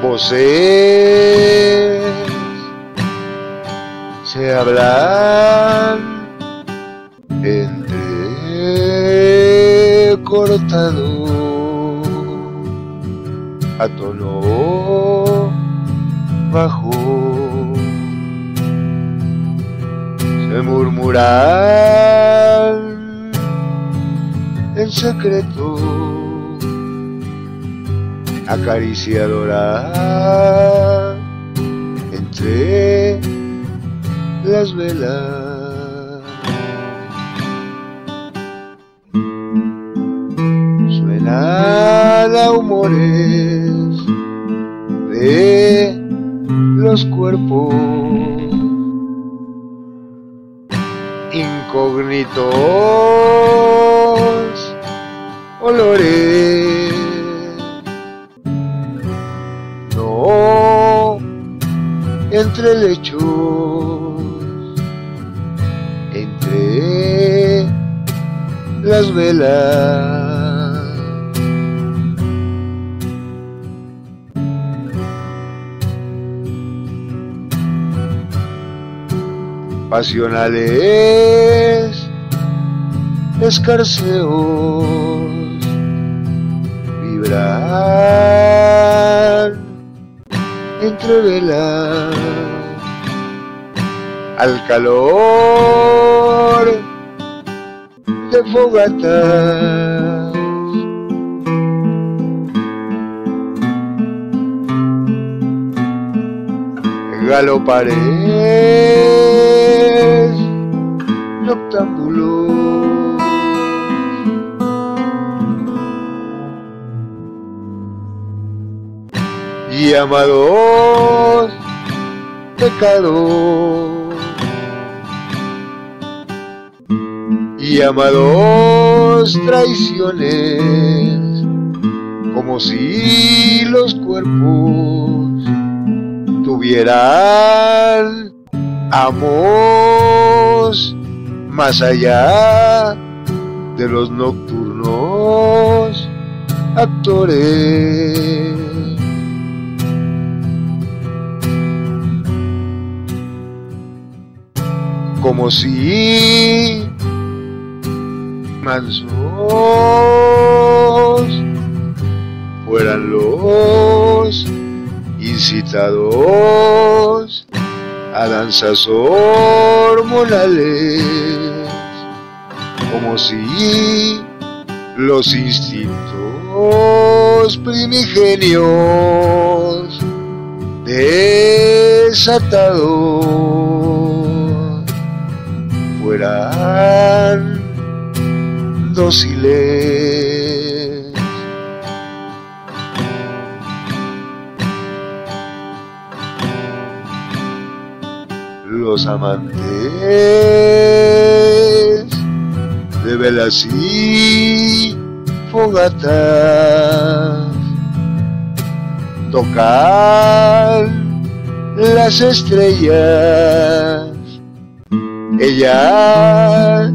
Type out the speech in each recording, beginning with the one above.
voces se hablan entrecortado a tono bajo, se murmuran en secreto, acariciadora entre las velas. Suenan a humores de los cuerpos incógnitos, olores no entre lechos, entre las velas. Pasionales escarceos vibran entre velas al calor de fogatas. Galopares noctámbulos, llamados pecados, llamados traiciones, como si los cuerpos tuvieran amos más allá de los nocturnos actores. Como si mansos fueran los incitados a danzas hormonales, como si los instintos primigenios desatados fueran dóciles. Los amantes de velas y fogatas tocan las estrellas, ellas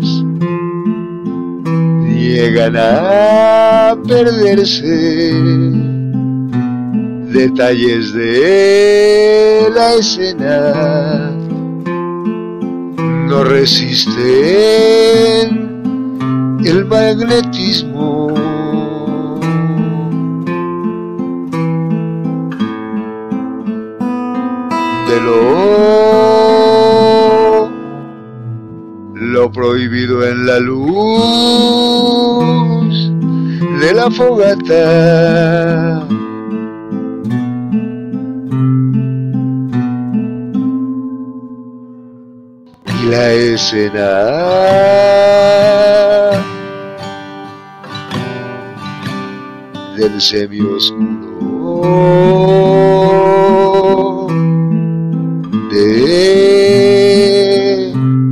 llegan a perderse detalles de la escena, no resisten el magnetismo de lo prohibido en la luz de la fogata. Y la escena del semioscuro de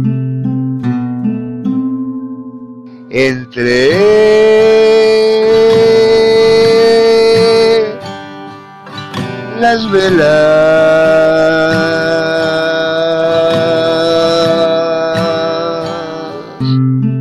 entre las velas.